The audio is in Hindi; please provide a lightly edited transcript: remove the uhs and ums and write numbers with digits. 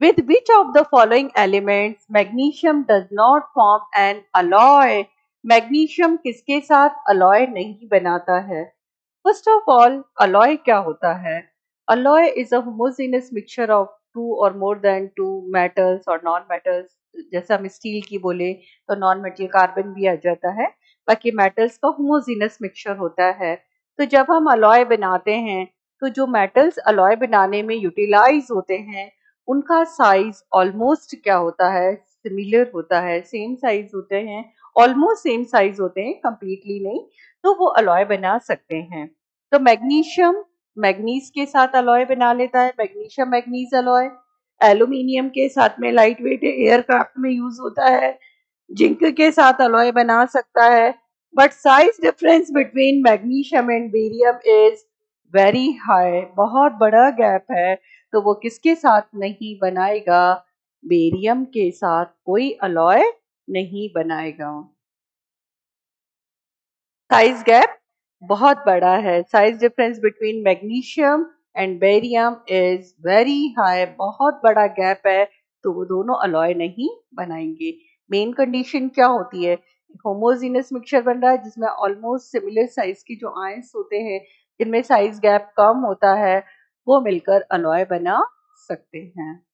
With which of the following elements magnesium does not form an alloy? Magnesium किसके साथ alloy नहीं बनाता है? First of all, alloy क्या होता है? Alloy is a homogeneous mixture of two or more than two metals or non-metals. जैसे हम स्टील की बोले तो नॉन मेटल कार्बन भी आ जाता है, बाकी मेटल्स का होमोजेनस मिक्सचर होता है। तो जब हम अलॉय बनाते हैं तो जो मेटल्स अलॉय बनाने में यूटिलाइज होते हैं उनका साइज ऑलमोस्ट क्या होता है, सिमिलर होता है, सेम साइज होते हैं, ऑलमोस्ट सेम साइज होते हैं, कंप्लीटली नहीं। तो वो अलॉय बना सकते हैं। तो मैग्नीशियम मैग्नीज के साथ अलॉय बना लेता है, मैग्नीशियम मैग्नीज अलॉय। एल्यूमिनियम के साथ में लाइट वेट एयरक्राफ्ट में यूज होता है। जिंक के साथ अलॉय बना सकता है। But size difference between magnesium and barium is very high, बहुत बड़ा गैप है। तो वो किसके साथ नहीं बनाएगा? बेरियम के साथ कोई अलॉय नहीं बनाएगा। साइज गैप बहुत बड़ा है। Size difference between magnesium and barium is very high, बहुत बड़ा गैप है। तो वो दोनों अलॉय नहीं बनाएंगे। मेन कंडीशन क्या होती है? होमोजीनस मिक्सचर बन रहा है जिसमें ऑलमोस्ट सिमिलर साइज के जो आयंस होते हैं, जिनमें साइज गैप कम होता है, वो मिलकर अलॉय बना सकते हैं।